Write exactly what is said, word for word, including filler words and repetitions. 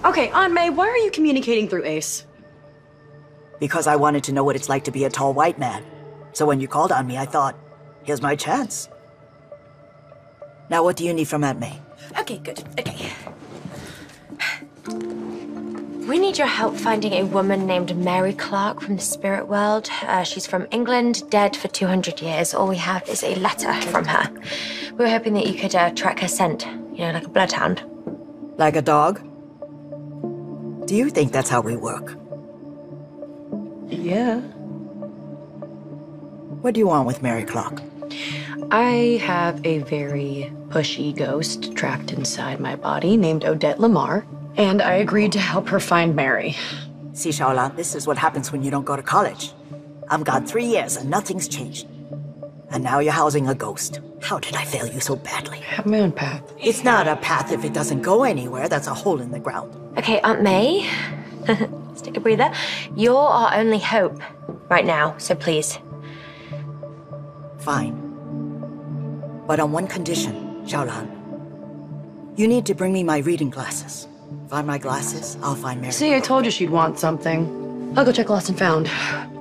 Okay, Aunt May, why are you communicating through Ace? Because I wanted to know what it's like to be a tall white man. So when you called on me, I thought, here's my chance. Now what do you need from Aunt May? Okay, good. Okay. We need your help finding a woman named Mary Clark from the spirit world. Uh, she's from England, dead for two hundred years. All we have is a letter from her. We were hoping that you could uh, track her scent, you know, like a bloodhound. Like a dog? Do you think that's how we work? Yeah. What do you want with Mary Clark? I have a very pushy ghost trapped inside my body named Odette Lamar, and I agreed to help her find Mary. See, Xiaolan, this is what happens when you don't go to college. I'm gone three years and nothing's changed. And now you're housing a ghost. How did I fail you so badly? I have my own path. It's not a path if it doesn't go anywhere. That's a hole in the ground. Okay, Aunt May. Let's take a breather. You're our only hope right now, so please. Fine. But on one condition, Xiaolan. You need to bring me my reading glasses. Find my glasses, I'll find Mary. See, I told you she'd want something. I'll go check Lost and Found.